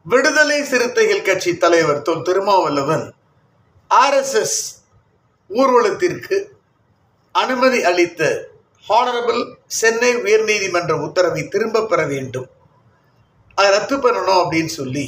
விடுதலை சிறுத்தைகள் கட்சி தலைவர் தொல்திருமாவளவன் RSS ஊர்வலத்திற்கு அனுமதி அளித்த ஹானரபிள் சென்னை உயர்நீதிமன்ற உத்தரவை திரும்ப பெற வேண்டும், அதை ரத்து பண்ணணும் அப்படின்னு சொல்லி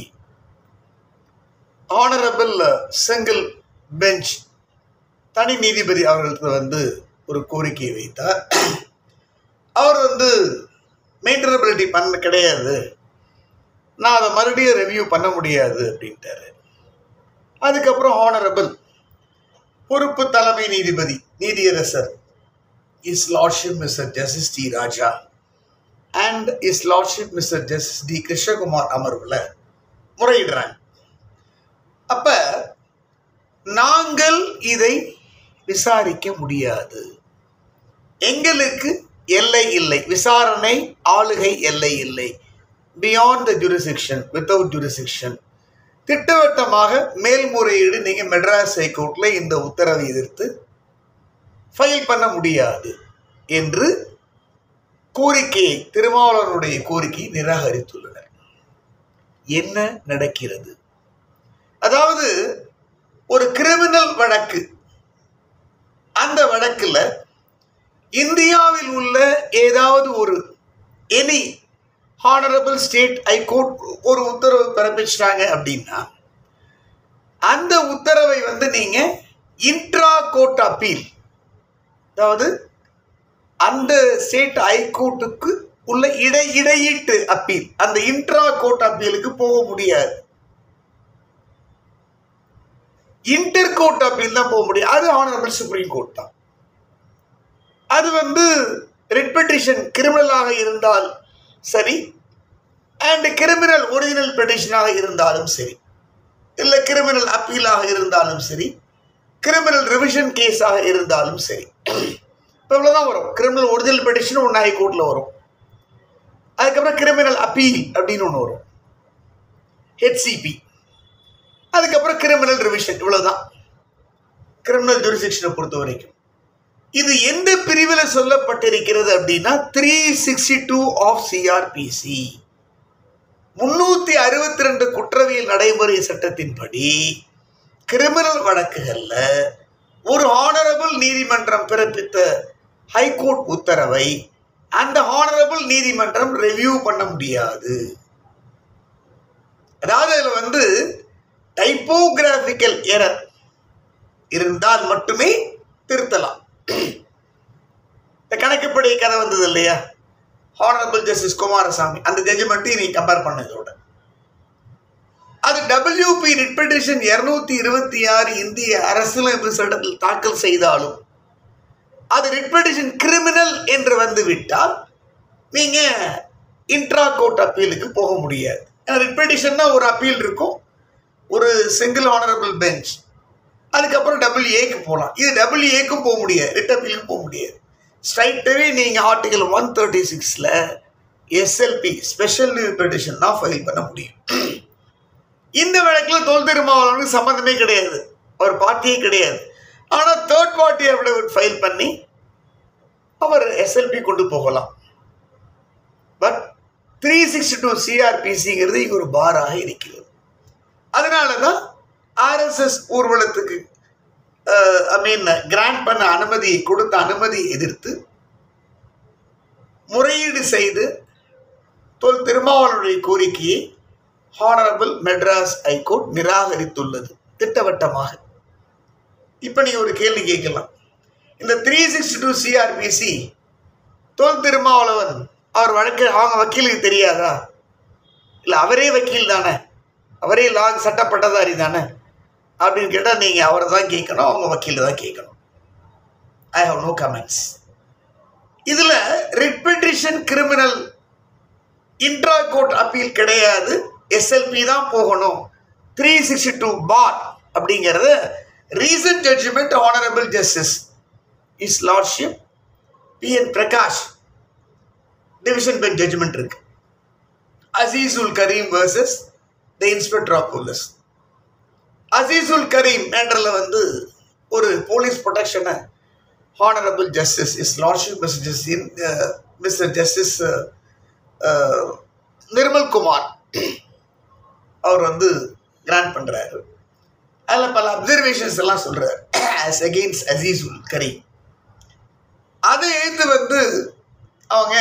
ஹானரபிள் சிங்கிள் பெஞ்ச் தனி நீதிபதி அவர்களுக்கு ஒரு கோரிக்கையை வைத்தார். அவர் மெயின்டனபிலிட்டி பண்ண கிடையாது, நான் அதை மறுபடியும் ரிவ்யூ பண்ண முடியாது அப்படின்ட்டாரு. அதுக்கப்புறம் ஹானரபிள் பொறுப்பு தலைமை நீதிபதி நீதியரசர் His Lordship Mr. Justice T. Raja and His Lordship Mr. Justice D. Krishnakumar அமர்வுல முறையிடுறாங்க. அப்ப நாங்கள் இதை விசாரிக்க முடியாது, எங்களுக்கு எல்லை இல்லை, விசாரணை ஆளுகை எல்லை இல்லை, beyond the jurisdiction, without jurisdiction, திட்டவட்டமாக மேல்முறையீடு நீங்க மெட்ராஸ் ஹைகோர்ட்ல இந்த உத்தரவை எதிர்த்து ஃபைல் பண்ண முடியாது என்று கோரிக்கையை, திருமாவளவனுடைய கோரிக்கையை நிராகரித்துள்ளனர். என்ன நடக்கிறது? அதாவது ஒரு கிரிமினல் வழக்கு, அந்த வழக்குல இந்தியாவில் உள்ள ஏதாவது ஒரு எனி ஹானரபிள் ஸ்டேட் ஹைகோர்ட் ஒரு உத்தரவு பிறப்பிச்சிட்டாங்க அப்படின்னா அந்த உத்தரவை நீங்க இன்ட்ரா கோர்ட் அப்பீல், அதாவது அந்த ஸ்டேட் ஹைகோர்ட்டுக்கு உள்ள இடையீட்டு அப்பீல், அந்த இன்ட்ரா கோர்ட் அப்பீலுக்கு போக முடியாது. இன்டர் கோர்ட் அப்பீல் தான் போக முடியும். அது ஹானரபிள் சுப்ரீம் கோர்ட் தான். அது ரிட் பெட்டிஷன் கிரிமினலாக இருந்தால் சரி, அண்ட் கிரிமினல் ஒரிஜினல் பெட்டிஷனாக இருந்தாலும் சரி, இல்லை கிரிமினல் அப்பீலாக இருந்தாலும் சரி, கிரிமினல் ரிவிஷன் கேஸாக இருந்தாலும் சரி, இப்போ இவ்வளோதான் வரும். கிரிமினல் ஒரிஜினல் பெட்டிஷன் ஒன்று ஹைகோர்ட்டில் வரும், அதுக்கப்புறம் கிரிமினல் அப்பீல் அப்படின்னு ஒன்று வரும், HCP, அதுக்கப்புறம் கிரிமினல் ரிவிஷன். இவ்வளோதான் கிரிமினல் ஜூரிஸ்டிக்ஷனை பொறுத்த வரைக்கும். இது எந்த பிரிவில் சொல்லப்பட்டிருக்கிறது அப்படின்னா 362 ஆஃப் CRPC, 362 குற்றவியல் நடைமுறை சட்டத்தின்படி கிரிமினல் வழக்குகள்ல ஒரு ஹானரபிள் நீதிமன்றம் பிறப்பித்த ஹைகோர்ட் உத்தரவை அந்த ஹானரபிள் நீதிமன்றம் ரிவ்யூ பண்ண முடியாது. அதாவது அதுல டைப்போகிராபிக்கல் எரர் இருந்தால் மட்டுமே திருத்தலாம். இந்த கணக்குப்படி கதை வந்தது இல்லையா, ஹானரபிள் ஜஸ்டிஸ் குமாரசாமி, அந்த ஜட்ஜ்மெண்ட்டையும் நீங்க கம்பேர் பண்ண இதோட, அது WP ரிட் பெட்டிஷன் 226 இந்திய அரசியலமைப்பு சட்டத்தில் தாக்கல் செய்தாலும் அது ரிட் பெட்டிஷன் கிரிமினல் என்று வந்துவிட்டால் நீங்க இன்ட்ரா கோர்ட் அப்பீலுக்கு போக முடியாது. ரிட் பெட்டிஷன்னா ஒரு அப்பீல் இருக்கும், ஒரு சிங்கிள் ஹானரபிள் பெஞ்ச், அதுக்கப்புறம் WAக்கு போகலாம். இது WAக்கும் போக முடியாது, ரிட் அப்பீலுக்கு போக முடியாது. ஸ்ட்ரைட்டாகவே நீங்கள் ஆர்டிகல் 136ல் SLP ஸ்பெஷல் லீவ் பெட்டிஷன் தான் ஃபைல் பண்ண முடியும். இந்த வழக்கில் தொல்திருமாவளவனுக்கு சம்மந்தமே கிடையாது, அவர் பார்ட்டியே கிடையாது. ஆனால் தேர்ட் பார்ட்டி அஃபிடவிட் ஃபைல் பண்ணி அவர் SLP கொண்டு போகலாம். பட் 362 CRPCங்கிறது இங்கே ஒரு பாராக இருக்கிறது. அதனால தான் RSS ஊர்வலத்துக்கு கிராண்ட் பண்ண அனுமதியை கொடுத்த அனுமதியை எதிர்த்து முறையீடு செய்து தொல்திருமாவளவனுடைய கோரிக்கையை ஹானரபிள் மெட்ராஸ் ஹைகோர்ட் நிராகரித்துள்ளது திட்டவட்டமாக. இப்ப நீங்க ஒரு கேள்வி கேட்கலாம், இந்த 362 CRPC தொல்திருமாவளவன் அவர் வழக்கு அவங்க வக்கீலுக்கு தெரியாதா? இல்லை அவரே வக்கீல் தானே, அவரே சட்டப்பட்டதாரி தானே அப்படின்னு கேட்டால் நீங்கள் அவரை தான் கேட்கணும், அவங்க வக்கீல் தான் கேட்கணும். I have no comments. இதில் writ petition criminal intra court appeal கிடையாது, SLP தான் போகணும். 362 பார் அப்படிங்கிறத recent judgment honourable justice His Lordship P.N. Prakash division bench judgment இருக்கு. Azizul Karim versus the inspector of police. Azizul Karim மேட்டரில் ஒரு போலீஸ் ப்ரொடெக்ஷனை honourable justice His Lordship Mr. Justice Nirmal Kumar அவர் வந்து கிராண்ட் பண்ணுறாரு. அதில் பல அப்சர்வேஷன்ஸ் எல்லாம் சொல்கிறார் as against அசீசுல் கரீம். அதை எழுத்து வந்து அவங்க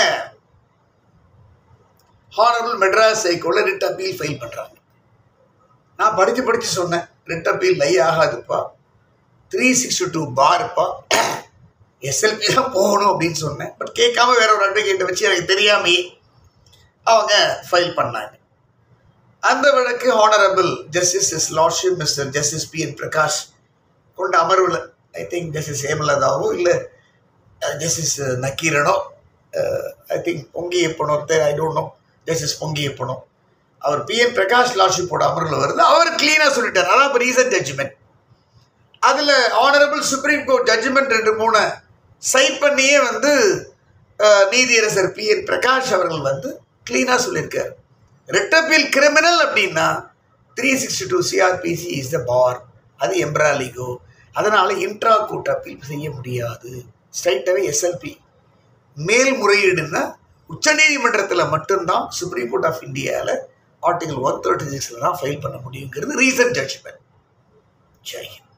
ஹானரபிள் மெட்ராஸ் ஹைகோர்ட்ல ரிட் அப்பீல் ஃபைல் பண்ணுறாங்க. நான் படித்து சொன்னேன், ரிட் அப்பீல் லை ஆகாதுப்பா, 362 பார்ப்பா, எஸ்எல்பி தான் போகணும் அப்படின்னு சொன்னேன். பட் கேட்காம வேற ஒரு அட்வொகேட்டை வச்சு எனக்கு தெரியாமையே அவங்க ஃபைல் பண்ணாங்க. அந்த வழக்கு honourable justice is lordship mister justice P N. Prakash கொண்ட அமர்வில், ஐ திங்க் ஜஸ்டிஸ் ஹேமலதாவோ இல்லை ஜஸ்டிஸ் நக்கீரனோ, ஐ திங்க் பொங்கியப்பனோ, ஐ டோன்ட் நோ, ஜஸ்டிஸ் பொங்கியப்பனோ, அவர் பி.என். பிரகாஷ் லார்ட்ஷிப்போட அமர்வில் வருது. அவர் கிளீனாக சொல்லிட்டார். அதான் இப்போ ரீசன்ட் ஜட்ஜ்மெண்ட். அதில் honourable supreme court judgment 2-3 cite பண்ணியே வந்து நீதியரசர் பி.என். பிரகாஷ் அவர்கள் வந்து கிளீனாக சொல்லியிருக்கார், ரிட் அப்பீல் கிரிமினல் அப்படின்னா 362 CRPC இஸ் த பார், அது எம்ப்ராலிகோ, அதனால் இன்ட்ரா கோர்ட் அப்பீல் செய்ய முடியாது. ஸ்ட்ரைட்டாகவே எஸ்எல்பி மேல்முறையீடுன்னா உச்சநீதிமன்றத்தில் மட்டும்தான் சுப்ரீம் கோர்ட் ஆஃப் இந்தியாவில் ஆர்டிகல் 136 தான் ஃபைல் பண்ண முடியுங்கிறது ரீசன்ட் ஜட்ஜ்மெண்ட். ஜெய் ஹிந்த்.